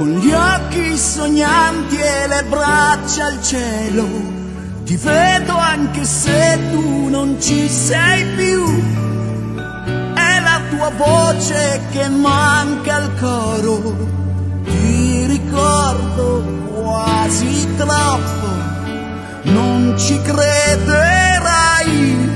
con gli occhi sognanti e le braccia al cielo. Ti vedo anche se tu non ci sei più, è la tua voce che manca al coro. Ti ricordo quasi troppo, non ci crederai.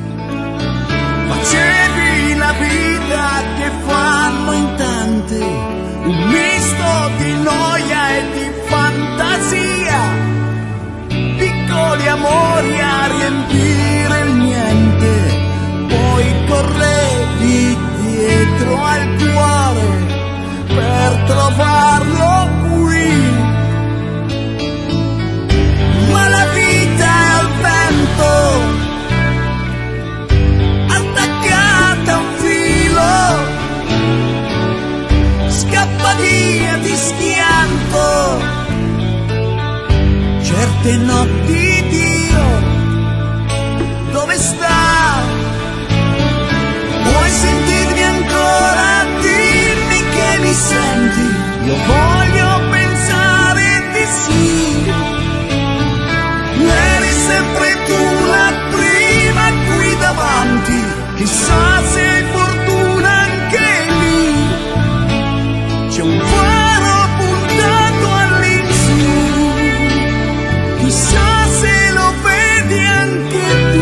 Facevi la vita che fanno in tante, un misto di noia e di fantasia, piccoli amori a riempire il niente, poi correvi dietro al cuore per trovarlo qui. Ma la vita è il vento, attaccata a un filo, scappa via di schianto. Certe notti Dio dove sta? Vuoi sentirmi ancora? Dimmi che mi senti. Io voglio pensare di sì. Eri sempre tu la prima qui davanti. Chissà se hai fortuna anche lì. C'è un faro puntato all'insù, chissà se lo vedi anche tu.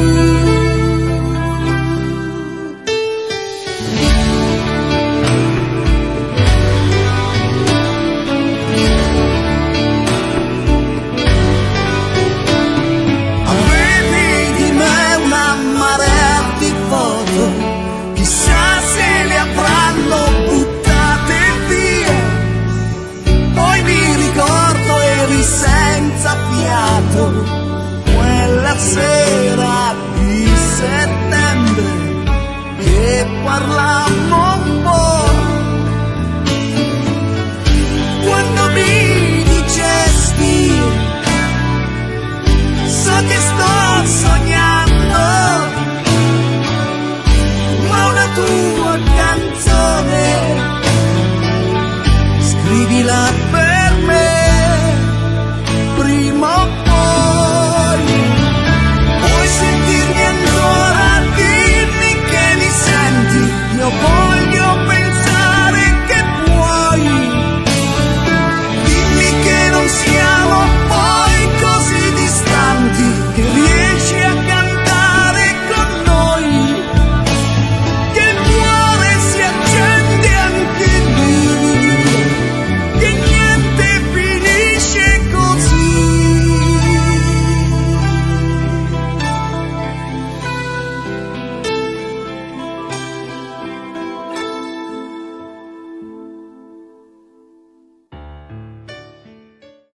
Avevi di me una marea di foto, chissà se le avranno buttate via. Poi mi ricordo eri senza fiato, quella sera di settembre che parlava